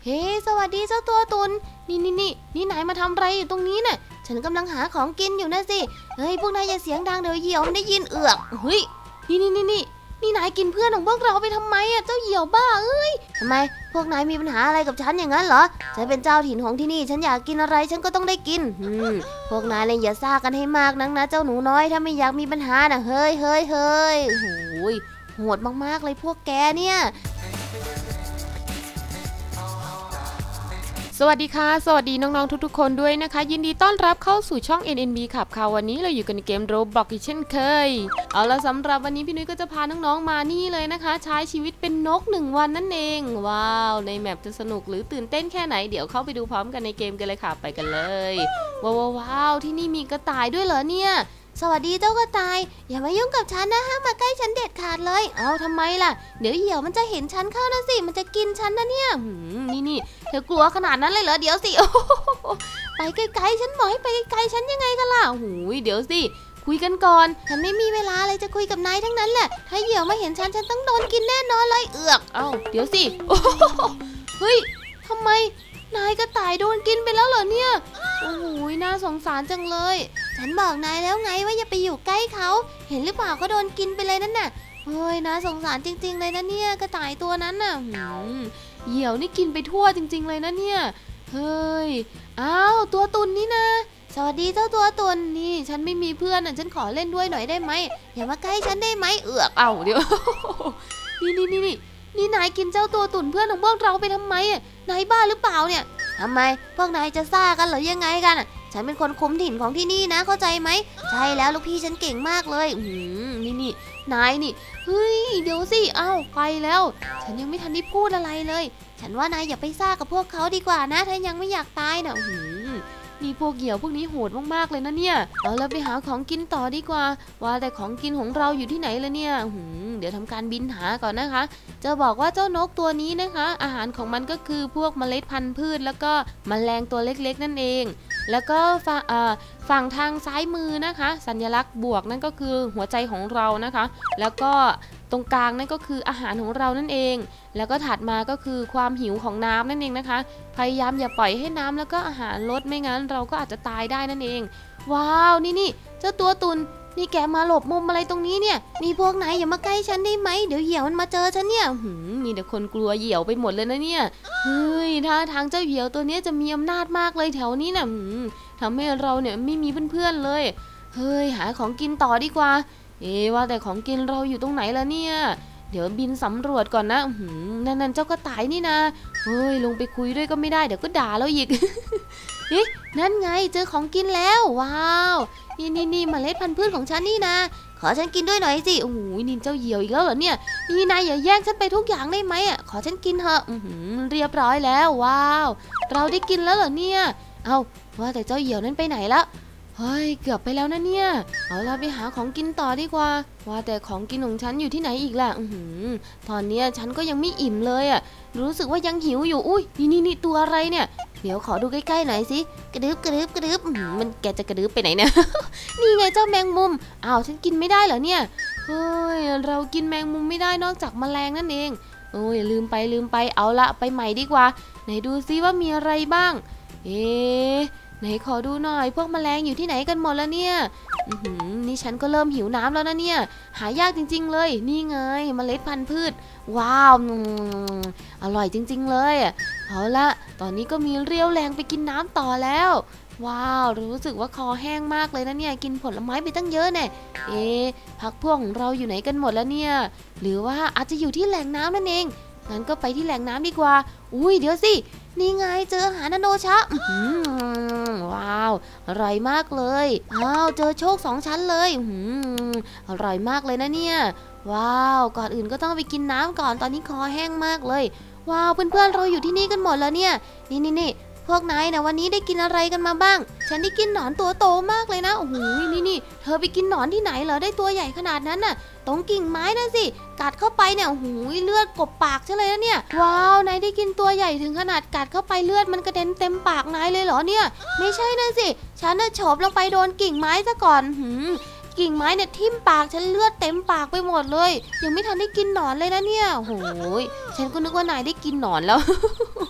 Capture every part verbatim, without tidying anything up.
ฮ้สวัสดีเจ้าตัวตุนนี่นี่นี่นี่นายมาทำอะไรอยู่ตรงนี้น่ะฉันกำลังหาของกินอยู่นะสิเฮ้ยพวกนายอย่าเสียงดังเดี๋ยวเหยี่ยวมันได้ยินเอือกเฮ้ยนี่นี่นี่นี่นี่นายกินเพื่อนของพวกเราไปทำไมอ่ะเจ้าเหยี่ยวบ้าเอ้ยทำไมพวกนายมีปัญหาอะไรกับฉันอย่างนั้นเหรอฉันเป็นเจ้าถิ่นของที่นี่ฉันอยากกินอะไรฉันก็ต้องได้กินอืมพวกนายเลยอย่าซ่ากันให้มากนักนะเจ้าหนูน้อยถ้าไม่อยากมีปัญหาน่ะเฮ้ยเฮ้ยเฮ้ยโอ้ยโหดมากๆเลยพวกแกเนี่ยสวัสดีค่ะสวัสดีน้องๆทุกๆคนด้วยนะคะยินดีต้อนรับเข้าสู่ช่อง เอ็น เอ็น บี ขับค่ะวันนี้เราอยู่กันในเกม Roblox อีกเช่นเคยเอาละสำหรับวันนี้พี่นุ้ยก็จะพาน้องๆมานี่เลยนะคะใช้ชีวิตเป็นนกหนึ่งวันนั่นเองว้าวในแมปจะสนุกหรือตื่นเต้นแค่ไหนเดี๋ยวเข้าไปดูพร้อมกันในเกมกันเลยค่ะไปกันเลยว้าวว้าวที่นี่มีกระต่ายด้วยเหรอเนี่ยสวัสดีเจ้ากระต่ายอย่ามายุ่งกับฉันนะห้ามมาใกล้ฉันเด็ดขาดเลยเอาทำไมล่ะเดี๋ยวเหยี่ยวมันจะเห็นฉันเข้านะสิมันจะกินฉันนะเนี่ยนี่นี่เธอกลัวขนาดนั้นเลยเหรอเดี๋ยวสิไปไกลๆฉันบอกให้ไปไกลๆฉันยังไงกันล่ะหูยเดี๋ยวสิคุยกันก่อนฉันไม่มีเวลาอะไรจะคุยกับนายทั้งนั้นแหละถ้าเหยี่ยวมาเห็นฉันฉันต้องโดนกินแน่นอนเลยเอือกเอ้าเดี๋ยวสิเฮ้ยทำไมนายกระต่ายโดนกินไปแล้วเหรอเนี่ยโอ้โหน่าสงสารจังเลยฉันบอกนายแล้วไงว่าอย่าไปอยู่ใกล้เขาเห็นหรือเปล่าเขาโดนกินไปเลยนั่นน่ะเฮ้ยน่าสงสารจริงๆเลยนะเนี่ยกระต่ายตัวนั้นน่ะเหยี่ยวนี่กินไปทั่วจริงๆเลยนะเนี่ยเฮ้ยอ้าวตัวตุนนี่นะสวัสดีเจ้าตัวตุนนี่ฉันไม่มีเพื่อนน่ะฉันขอเล่นด้วยหน่อยได้ไหมอย่ามาใกล้ฉันได้ไหมเอือกเอ้าเดี๋ยวนี่นี่นี่นี่นี่นายกินเจ้าตัวตุ่นเพื่อนของพวกเราไปทำไมอ่ะนายบ้าหรือเปล่าเนี่ยทำไมพวกนายจะซ่ากันหรือยังไงกันอ่ะฉันเป็นคนคุมถิ่นของที่นี่นะเข้าใจไหมใช่แล้วลูกพี่ฉันเก่งมากเลยอืมนี่นี่นายนี่เฮ้ยเดี๋ยวสิเอ้าไปแล้วฉันยังไม่ทันได้พูดอะไรเลยฉันว่านายอย่าไปซ่ากับพวกเขาดีกว่านะถ้ายังไม่อยากตายนะอืมนี่พวกเหยี่ยวพวกนี้โหดมากๆเลยนะเนี่ยเอาเราไปหาของกินต่อดีกว่าว่าแต่ของกินของเราอยู่ที่ไหนละเนี่ยเดี๋ยวทำการบินหาก่อนนะคะจะบอกว่าเจ้านกตัวนี้นะคะอาหารของมันก็คือพวกเมล็ดพันธุ์พืชแล้วก็แมลงตัวเล็กๆนั่นเองแล้วก็ฝั่งทางซ้ายมือนะคะสัญลักษณ์บวกนั่นก็คือหัวใจของเรานะคะแล้วก็ตรงกลางนั่นก็คืออาหารของเรานั่นเองแล้วก็ถัดมาก็คือความหิวของน้ำนั่นเองนะคะพยายามอย่าปล่อยให้น้ำแล้วก็อาหารลดไม่งั้นเราก็อาจจะตายได้นั่นเองว้าวนี่นี่เจ้าตัวตุนนี่แกมาหลบมุมอะไรตรงนี้เนี่ยนี่พวกนายอย่ามาใกล้ฉันได้ไหมเดี๋ยวเหยี่ยวมันมาเจอฉันเนี่ยหืมมีแต่คนกลัวเหยี่ยวไปหมดเลยนะเนี่ยเฮ้ยถ้าทางเจ้าเหยี่ยวตัวนี้จะมีอำนาจมากเลยแถวนี้นะ่ะทำให้เราเนี่ยไม่มีเพื่อนๆเลยเฮ้ยหาของกินต่อดีกว่าเอ๊ว่าแต่ของกินเราอยู่ตรงไหนล่ะเนี่ยเดี๋ยวบินสำรวจก่อนนะนั่นนั่นเจ้ากระต่ายนี่นะเฮ้ยลงไปคุยด้วยก็ไม่ได้เดี๋ยวก็ด่าเราอีกเฮ้ยนั่นไงเจอของกินแล้วว้าวนี่นี่นี่เมล็ดพันธุ์พืชของฉันนี่นะขอฉันกินด้วยหน่อยสิโอ้โหนี่เจ้าเหยี่ยวอีกแล้วเหรอเนี่ยนี่นายอย่าแย่งฉันไปทุกอย่างได้ไหมอ่ะขอฉันกินเถอะเรียบร้อยแล้วว้าวเราได้กินแล้วเหรอเนี่ยเอาว่าแต่เจ้าเหยี่ยวนั้นไปไหนละเฮ้ยเกือบไปแล้วนะเนี่ยเอาล่ะไปหาของกินต่อดีกว่าว่าแต่ของกินของฉันอยู่ที่ไหนอีกล่ะตอนนี้ฉันก็ยังไม่อิ่มเลยอ่ะรู้สึกว่ายังหิวอยู่อุ้ยนี่นี่นี่ตัวอะไรเนี่ยเดี๋ยวขอดูใกล้ๆหน่อยสิกระดึบกระดึบกระดึบมันแกจะกระดึบไปไหนเนี่ย นี่ไงเจ้าแมงมุมอ้าวฉันกินไม่ได้เหรอเนี่ยเฮ้ยเรากินแมงมุมไม่ได้นอกจากแมลงนั่นเองโอ้ยลืมไปลืมไปเอาละไปใหม่ดีกว่าไหนดูซิว่ามีอะไรบ้างเอ๊ะไหนขอดูหน่อยพวกแมลงอยู่ที่ไหนกันหมดแล้วเนี่ยนี่ฉันก็เริ่มหิวน้ำแล้วนะเนี่ยหายากจริงๆเลยนี่ไงเมล็ดพันธุ์พืชว้าวอร่อยจริงๆเลยเอาละตอนนี้ก็มีเรี่ยวแรงไปกินน้ำต่อแล้วว้าวรู้สึกว่าคอแห้งมากเลยนะเนี่ยกินผลไม้ไปตั้งเยอะแน่เอ๊ะพักพวกของเราอยู่ไหนกันหมดแล้วเนี่ยหรือว่าอาจจะอยู่ที่แหล่งน้ำนั่นเองงั้นก็ไปที่แหล่งน้ำดีกว่าอุ้ยเดี๋ยวสินี่ไงเจออาหารนาโนชะว้าวอร่อยมากเลยอ้าวเจอโชคสองชั้นเลยอร่อยมากเลยนะเนี่ยว้าวก่อนอื่นก็ต้องไปกินน้ำก่อนตอนนี้คอแห้งมากเลยว้าวเพื่อนๆเราอยู่ที่นี่กันหมดแล้วเนี่ยนี่นี่นี่พวกนายนะวันนี้ได้กินอะไรกันมาบ้างฉันได้กินหนอนตัวโตมากเลยนะโอ้โหนี่นี่เธอไปกินหนอนที่ไหนเหรอได้ตัวใหญ่ขนาดนั้นน่ะตรงกิ่งไม้นั่นสิกัดเข้าไปเนี่ยโอ้โหเลือดกบปากใช่เลยนะเนี่ยว้าวนายได้กินตัวใหญ่ถึงขนาดกัดเข้าไปเลือดมันกระเด็นเต็มปากนายเลยเหรอเนี่ยไม่ใช่นะสิฉันน่ะโฉบลงไปโดนกิ่งไม้ซะก่อนหืมกิ่งไม้เนี่ยทิ่มปากฉันเลือดเต็มปากไปหมดเลยยังไม่ทันได้กินหนอนเลยนะเนี่ยโอ้โหฉันก็นึกว่านายได้กินหนอนแล้ว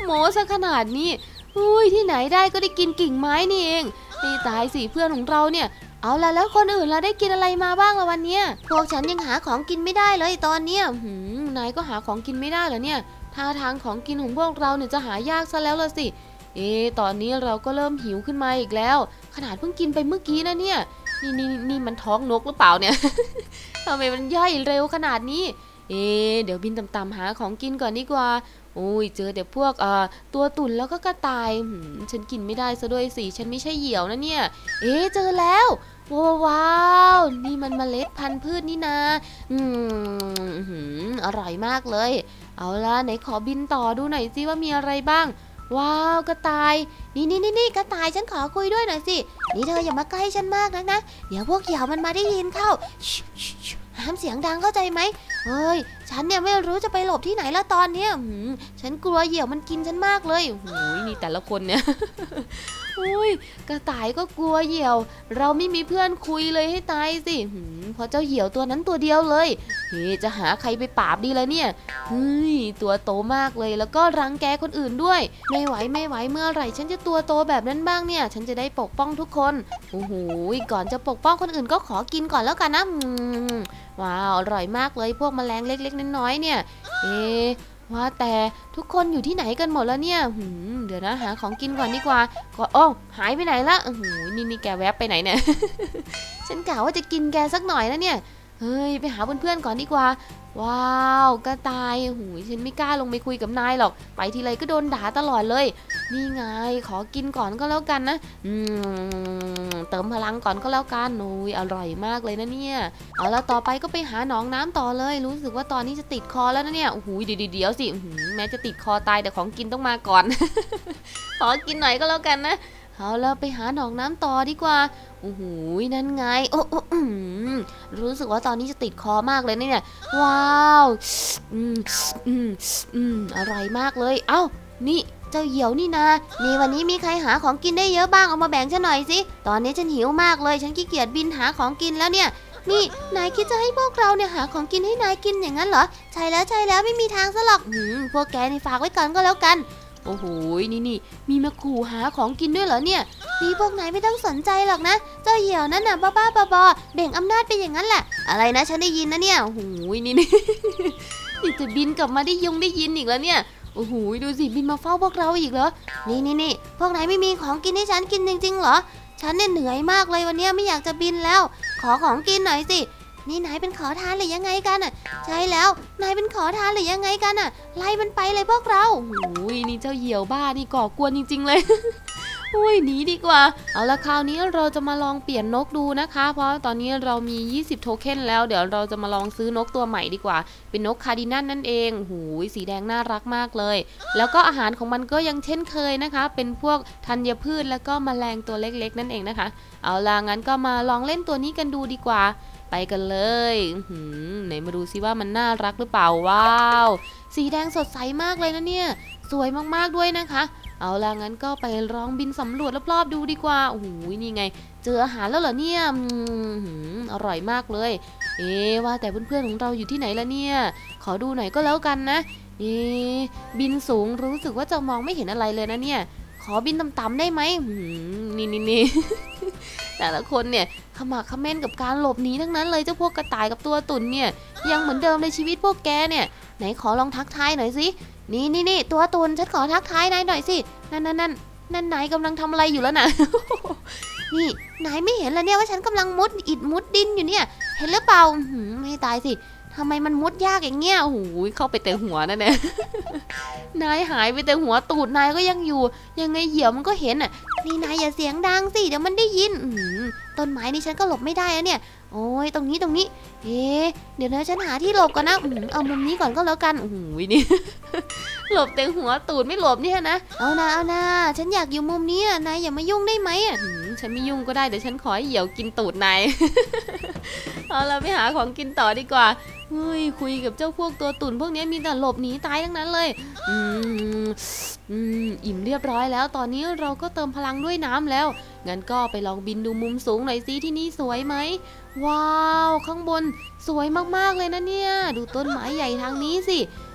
โมซะขนาดนี้อุ้ยที่ไหนได้ก็ได้กินกิ่งไม้นี่เองนี่ตายสิเพื่อนของเราเนี่ยเอาละแล้วคนอื่นล่ะได้กินอะไรมาบ้างละวันเนี้ยพวกฉันยังหาของกินไม่ได้เลยตอนเนี้ยหืมนายก็หาของกินไม่ได้เหรอเนี่ยท่าทางของกินของพวกเราเนี่ยจะหายากซะแล้วละสิเอ๊ะตอนนี้เราก็เริ่มหิวขึ้นมาอีกแล้วขนาดเพิ่งกินไปเมื่อกี้นะเนี่ยนี่นี่นี่มันท้องนกหรือเปล่าเนี่ย ทำไมมันย่อยเร็วขนาดนี้เอ๊ะเดี๋ยวบินต่ำๆหาของกินก่อนดีกว่าโอ้ยเจอแต่พวกเอ่อตัวตุ่นแล้วก็กระต่ายหืมฉันกินไม่ได้ซะด้วยสิฉันไม่ใช่เหยี่ยวนะเนี่ยเอ๊ะเจอแล้วว้าวว้าวนี่มันเมล็ดพันธุ์พืชนี่นาอืมหืมอร่อยมากเลยเอาล่ะไหนขอบินต่อดูหน่อยสิว่ามีอะไรบ้างว้าวกระต่ายนี่นี่นี่นี่กระต่ายฉันขอคุยด้วยหน่อยสินี่เธออย่ามาใกล้ฉันมากนักนะเดี๋ยวพวกเหยี่ยวมันมาได้ยินเข้าห้ามเสียงดังเข้าใจไหมเฮ้ยฉันเนี่ยไม่รู้จะไปหลบที่ไหนแล้วตอนเนี้ยหืมฉันกลัวเหยี่ยวมันกินฉันมากเลยโอ้ยนี่แต่ละคนเนี่ย อุ้ยกระต่ายก็กลัวเหยี่ยวเราไม่มีเพื่อนคุยเลยให้ตายสิเพราะเจ้าเหยี่ยวตัวนั้นตัวเดียวเลยเฮ้จะหาใครไปปราบดีละเนี่ยเฮ้ยตัวโตมากเลยแล้วก็รังแกคนอื่นด้วยไม่ไหวไม่ไหวเมื่อไหร่ฉันจะตัวโตแบบนั้นบ้างเนี่ยฉันจะได้ปกป้องทุกคนโอ้โหก่อนจะปกป้องคนอื่นก็ขอกินก่อนแล้วกันนะว้าวอร่อยมากเลยพวกแมลงเล็กๆน้อยๆเนี่ยเอ๊ว่าแต่ทุกคนอยู่ที่ไหนกันหมดแล้วเนี่ยหืมเดี๋ยวนะหาของกินก่อนดีกว่าก็โอ้หายไปไหนละโอ้โหนี่นี่แกแวบไปไหนเนี่ย ฉันกะว่าจะกินแกสักหน่อยแล้วเนี่ยเฮ้ยไปหาเพื่อนๆก่อนดีกว่าว้าวกระต่ายหูยฉันไม่กล้าลงไปคุยกับนายหรอกไปทีไรก็โดนด่าตลอดเลยนี่ไงขอกินก่อนก็แล้วกันนะอืมเติมพลังก่อนก็แล้วกันโอ้ยอร่อยมากเลยนะเนี่ยเอาละต่อไปก็ไปหาหนองน้ำต่อเลยรู้สึกว่าตอนนี้จะติดคอแล้วนะเนี่ยโอ้โหเดี๋ยวเดี๋ยวสิแม้จะติดคอตายแต่ของกินต้องมาก่อน ขอกินหน่อยก็แล้วกันนะเอาแล้วไปหาหนองน้ำต่อดีกว่าโอ้โหนั่นไงโอ้โอ้รู้สึกว่าตอนนี้จะติดคอมากเลยเนี่ยว้าวอืมอืมอืมอร่อยมากเลยเอ้านี่เจ้าเหยี่ยวนี่นานี่วันนี้มีใครหาของกินได้เยอะบ้างเอามาแบ่งฉันหน่อยสิตอนนี้ฉันหิวมากเลยฉันขี้เกียจบินหาของกินแล้วเนี่ยนี่นายคิดจะให้พวกเราเนี่ยหาของกินให้นายกินอย่างนั้นเหรอใช่แล้วใช่แล้วไม่มีทางซะหรอกหืมพวกแกนี่ฝากไว้ก่อนก็แล้วกันโอ้โหนี่นี่มีมาขู่หาของกินด้วยเหรอเนี่ยนี่พวกนายไม่ต้องสนใจหรอกนะเจ้าเหยี่ยวนั่นน่ะบ้าบ้าบอๆเบ่งอำนาจไปอย่างนั้นแหละอะไรนะฉันได้ยินนะเนี่ยโอ้โหนี่นี่ นี่จะบินกลับมาได้ยงได้ยินอีกแล้วเนี่ยโอ้โหดูสิบินมาเฝ้าพวกเราอีกเหรอนี่นี่นี่พวกนายไม่มีของกินให้ฉันกินจริงๆเหรอฉันเนี่ยเหนื่อยมากเลยวันนี้ไม่อยากจะบินแล้วขอของกินหน่อยสินี่นายเป็นขอทานหรือยังไงกันอ่ะใช่แล้วนายเป็นขอทานหรือยังไงกันอ่ะไล่มันไปเลยพวกเราโอ้ยนี่เจ้าเหยี่ยวบ้านี่ก่อกวนจริงๆเลย อุ้ยหนีดีกว่าเอาละคราวนี้เราจะมาลองเปลี่ยนนกดูนะคะเพราะตอนนี้เรามียี่สิบโทเค็นแล้วเดี๋ยวเราจะมาลองซื้อนกตัวใหม่ดีกว่าเป็นนกคาร์ดินัลนั่นเองหูยสีแดงน่ารักมากเลยแล้วก็อาหารของมันก็ยังเช่นเคยนะคะเป็นพวกธัญพืชแล้วก็แมลงตัวเล็กๆนั่นเองนะคะเอาล่ะงั้นก็มาลองเล่นตัวนี้กันดูดีกว่าไปกันเลยไหนมาดูซิว่ามันน่ารักหรือเปล่าว้าวสีแดงสดใสมากเลยนะเนี่ยสวยมากๆด้วยนะคะเอาล่ะงั้นก็ไปลองบินสำรวจรอบๆดูดีกว่าโอ้โหนี่ไงเจออาหารแล้วเหรอเนี่ยอร่อยมากเลยเอ๊ว่าแต่เพื่อนๆของเราอยู่ที่ไหนล่ะเนี่ยขอดูหน่อยก็แล้วกันนะเอ๊บินสูงรู้สึกว่าจะมองไม่เห็นอะไรเลยนะเนี่ยขอบินต่ำๆได้ไหมนี่นี่นี่ แต่ละคนเนี่ยขมักเขม้นกับการหลบหนีทั้งนั้นเลยเจ้าพวกกระต่ายกับตัวตุ่นเนี่ยยังเหมือนเดิมในชีวิตพวกแกเนี่ยไหนขอลองทักทายหน่อยสินี่นี่นี่ตัวตุ่นฉันขอทักทายนายหน่อยสินั่นนั่นนั่นนั่นนายกำลังทำอะไรอยู่แล้วนะ นี่นายไม่เห็นเลยเนี่ยว่าฉันกำลังมุดอิฐมุดดินอยู่เนี่ยเห็นหรือเปล่าไม่ให้ตายสิทำไมมันมุดยากอย่างเงี้ยโอ้โหเข้าไปแต่หัวนั่นแหละ นายหายไปแต่หัวตูดนายก็ยังอยู่ยังไงเหยี่ยวมันก็เห็นอ่ะนี่นายอย่าเสียงดังสิเดี๋ยวมันได้ยินต้นไม้นี่ฉันก็หลบไม่ได้แล้วเนี่ยโอ้ยตรงนี้ตรงนี้เอ๊เดี๋ยวนะฉันหาที่หลบก่อนนะเอามุมนี้ก่อนก็แล้วกันโอ้โหนี่ หลบแต่หัวตูดไม่หลบเนี่ยนะเอานะเอานะฉันอยากอยู่มุมนี้นายอย่ามายุ่งได้ไหมอ่ะฉันไม่ยุ่งก็ได้แต่ฉันขอให้เหยี่ยวกินตูดนาย เอาเราไปหาของกินต่อดีกว่าเฮ้ยคุยกับเจ้าพวกตัวตุ่นพวกนี้มีแต่หลบหนีตายทั้งนั้นเลยอืมอืมอิ่มเรียบร้อยแล้วตอนนี้เราก็เติมพลังด้วยน้ำแล้วงั้นก็ไปลองบินดูมุมสูงหน่อยสิที่นี่สวยไหมว้าวข้างบนสวยมากๆเลยนะเนี่ยดูต้นไม้ใหญ่ทางนี้สิ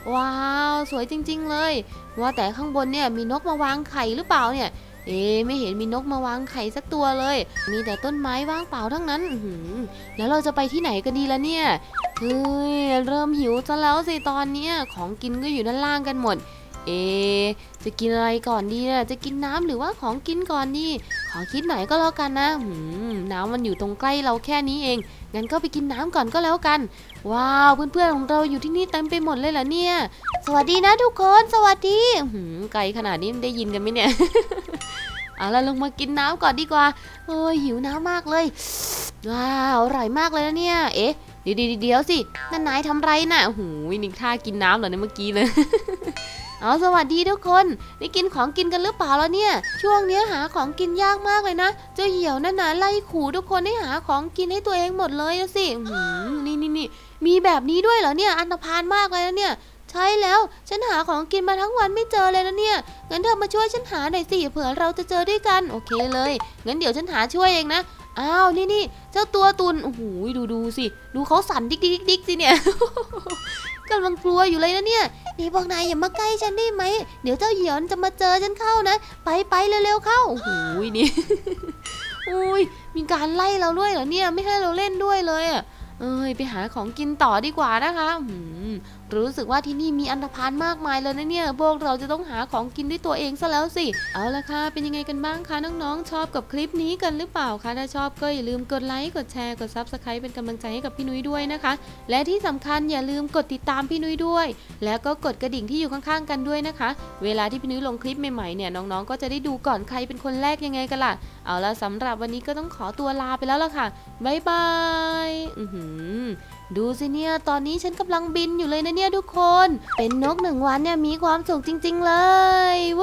ว้าวสวยจริงๆเลยว่าแต่ข้างบนเนี่ยมีนกมาวางไข่หรือเปล่าเนี่ยเอ๊ไม่เห็นมีนกมาวางไข่สักตัวเลยมีแต่ต้นไม้ว่างเปล่าทั้งนั้นแล้วเราจะไปที่ไหนกันดีล่ะเนี่ยเฮ้ยเริ่มหิวซะแล้วสิตอนเนี้ยของกินก็อยู่ด้านล่างกันหมดเอ๊จะกินอะไรก่อนดีนะจะกินน้ำหรือว่าของกินก่อนดีขอคิดหน่อยก็แล้วกันนะน้ำมันอยู่ตรงใกล้เราแค่นี้เองงั้นก็ไปกินน้ำก่อนก็แล้วกันว้าวเพื่อนๆของเราอยู่ที่นี่เต็มไปหมดเลยเหรอเนี่ยสวัสดีนะทุกคนสวัสดีไกลขนาดนี้ได้ยินกันไหมเนี่ย เอาล่ะลงมากินน้ำก่อนดีกว่าโอ้ยหิวน้ำมากเลยว้าวอร่อยมากเลยนะเนี่ยเอ๊ะเดี๋ยวเดี๋ยวสินั่นนายทำไรน่ะโอ้โหนิกท่ากินน้ำเหรอเนี่ยเมื่อกี้เลย เอาสวัสดีทุกคนได้กินของกินกันหรือเปล่าแล้วเนี่ยช่วงนี้หาของกินยากมากเลยนะเจ้าเหี่ยวนั่นนะไล่ขู่ทุกคนให้หาของกินให้ตัวเองหมดเลยนะสินี่นี่นี่มีแบบนี้ด้วยเหรอเนี่ยอันธพาลมากเลยนะเนี่ยใช่แล้วฉันหาของกินมาทั้งวันไม่เจอเลยนะเนี่ยงั้นเธอมาช่วยฉันหาหน่อยสิเผื่อเราจะเจอด้วยกันโอเคเลยงั้นเดี๋ยวฉันหาช่วยเองนะอ้าวนี่นี่เจ้าตัวตุนโอ้โหดูดูสิดูเขาสั่นดิ๊กดิ๊กดิ๊กสิเนี่ย กำลังกลัวอยู่เลยนะเนี่ยนี่พวกนายอย่ามาใกล้ฉันได้ไหมเดี๋ยวเจ้าเหยียนจะมาเจอฉันเข้านะไปไปเร็วๆเข้าโอ้โหนี่ อุ้ยมีการไล่เราด้วยเหรอเนี่ยไม่ให้เราเล่นด้วยเลยอ่ะเอ้ยไปหาของกินต่อดีกว่านะคะรู้สึกว่าที่นี่มีอันธพาลมากมายเลยนะเนี่ยพวกเราจะต้องหาของกินด้วยตัวเองซะแล้วสิเอาละค่ะเป็นยังไงกันบ้างคะน้องๆชอบกับคลิปนี้กันหรือเปล่าคะถ้าชอบก็อย่าลืมกดไลค์กดแชร์กดซับสไครป์เป็นกำลังใจให้กับพี่นุ้ยด้วยนะคะและที่สำคัญอย่าลืมกดติดตามพี่นุ้ยด้วยแล้วก็กดกระดิ่งที่อยู่ข้างๆกันด้วยนะคะเวลาที่พี่นุ้ยลงคลิปใหม่ๆเนี่ยน้องๆก็จะได้ดูก่อนใครเป็นคนแรกยังไงกันล่ะเอาละสำหรับวันนี้ก็ต้องขอตัวลาไปแล้วล่ะค่ะบ๊ายบายดูสิเนี่ยตอนนี้ฉันกำลังบินอยู่เลยนะเนี่ยทุกคนเป็นนกหนึ่งวันเนี่ยมีความสุขจริงๆเลย